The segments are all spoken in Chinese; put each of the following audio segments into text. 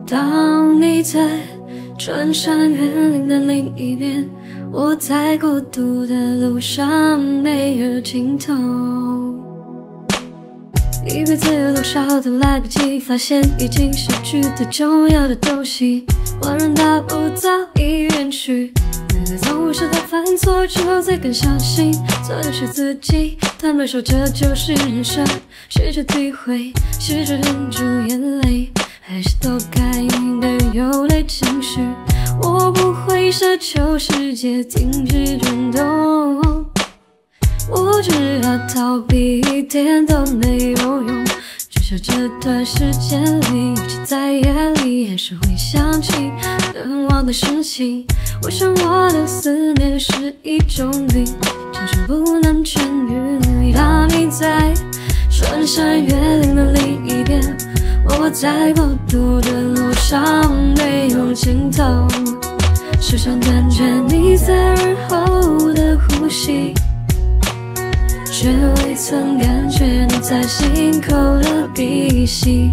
当你在穿山越岭的另一边，我在孤独的路上没有尽头。一辈子有多少都来不及发现，已经失去最重要的东西。万人大步早已远去，每个总是在犯错之后才更相信错的是自己。他们说这就是人生，试着体会，试着忍住眼泪，还是都该应的有泪情绪。我不会奢求世界停止转动，我知道逃避一点都没有用。至少这段时间里，尤其在夜里，还是会想起难忘的事情。我想我的思念是一种病，真是不能痊愈。当你在穿山越岭的另一边，我在孤独的路上没有尽头，时常感觉你在耳后的呼吸，却未曾感觉你在心口的鼻息。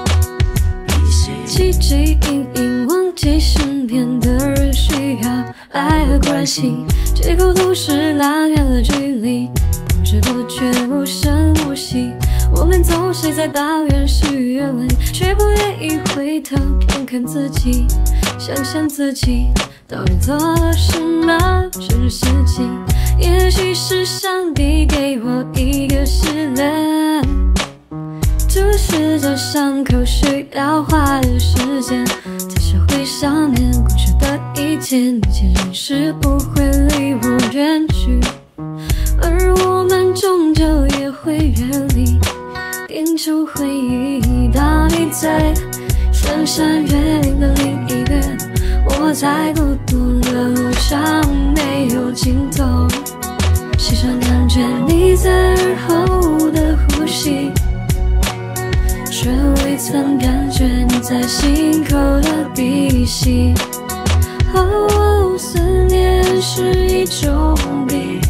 汲汲营营忘记身边的人需要爱和关心，借口都是拉远了距离，不知不觉无声无息。我们总是在抱怨事与愿违，却不愿意回头看看自己，想想自己到底做了什么蠢事情。也许是上帝给我一个试炼，注视着伤口需要花的时间，才学会想念过去的一切，你其实不会离我远去，而我们终究也会远离，点出回忆。当你在穿山越岭的另一边，我在孤独的路上没有尽头，时常感觉你在耳后的呼吸，却未曾感觉你在心口的鼻息。哦，思念是一种病，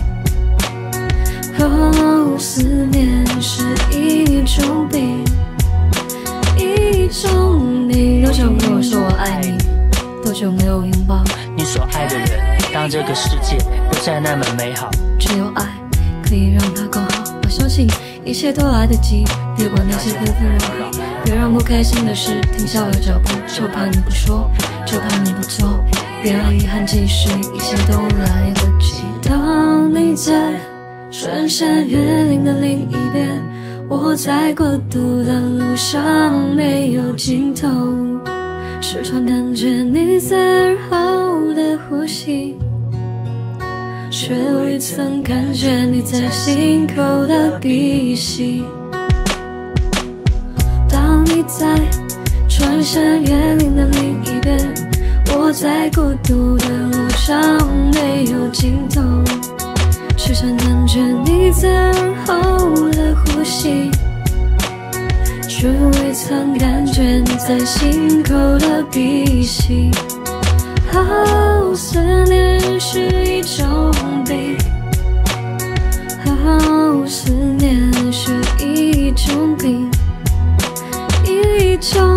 哦，思念是一种病，一种病。多久没有说我爱你？多久没有拥抱你所爱的人？当这个世界不再那么美好， 只有爱可以让它更好。我相信一切都来得及，别管那些纷纷扰扰，别让不开心的事停下了脚步，就怕你不说，就怕你不做，别让遗憾继续，一切都来得及。当你在穿山越岭的另一边，我在孤独的路上没有尽头，时常感觉你在耳后的呼吸，却未曾感觉你在心口的鼻息。当你在穿山越岭的另一边，我在孤独的路上没有尽头，时常感觉你在耳后的呼吸，却未曾感觉你在心口的鼻息。哦，思念是一种病，哦，思念是一种病，一种